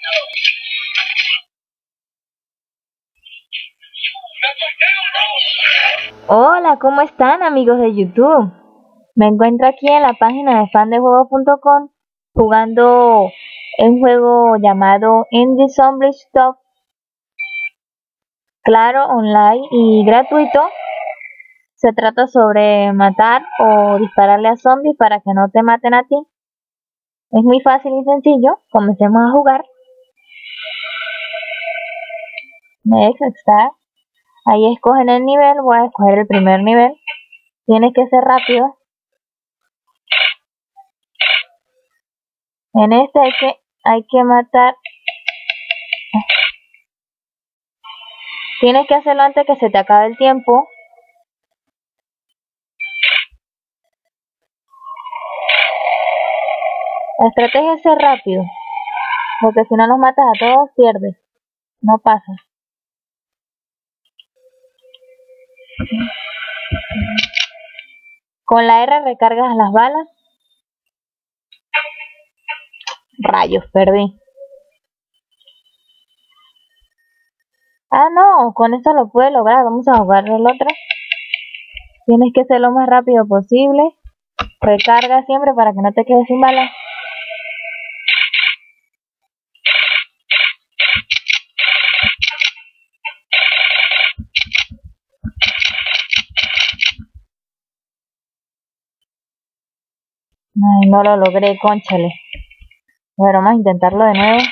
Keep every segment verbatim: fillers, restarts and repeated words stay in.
Hola, ¿cómo están amigos de YouTube? Me encuentro aquí en la página de fan de juegos punto com jugando un juego llamado Indie Zombie Stop. Claro, online y gratuito. Se trata sobre matar o dispararle a zombies para que no te maten a ti. Es muy fácil y sencillo. Comencemos a jugar. Next, start. Ahí escogen el nivel. Voy a escoger el primer nivel. Tienes que ser rápido. En este hay que, hay que matar. Tienes que hacerlo antes que se te acabe el tiempo. La estrategia es ser rápido, porque si no los matas a todos, pierdes. No pasa. Con la R recargas las balas. Rayos, perdí. Ah, no, con esto lo puedes lograr. Vamos a jugar el otro. Tienes que ser lo más rápido posible. Recarga siempre para que no te quedes sin balas. Ay, no lo logré, cónchale. Bueno, vamos a intentarlo de nuevo.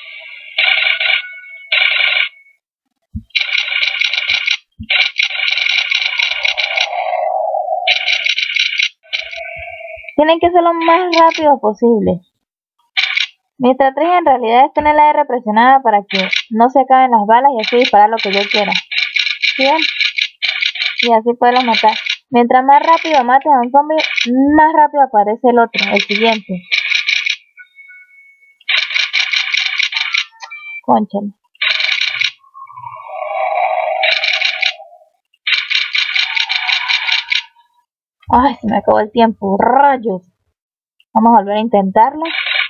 Tienen que ser lo más rápido posible. Mi estrategia en realidad es tener la R presionada para que no se acaben las balas y así disparar lo que yo quiera. ¿Bien? Y así poderlos matar. Mientras más rápido mates a un zombie, más rápido aparece el otro, el siguiente. Cónchale. Ay, se me acabó el tiempo. Rayos. Vamos a volver a intentarlo.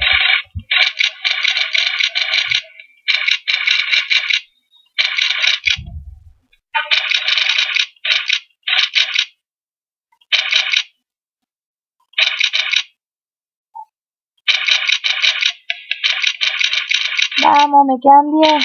Vamos, me quedan diez.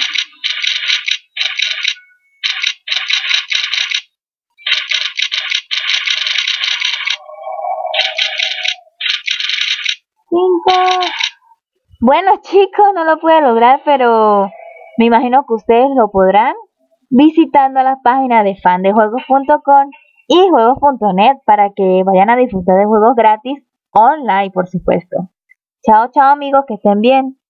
cinco. Bueno chicos, no lo pude lograr, pero me imagino que ustedes lo podrán visitando las páginas de fan de juegos punto com y juegos punto net para que vayan a disfrutar de juegos gratis online, por supuesto. Chao, chao amigos, que estén bien.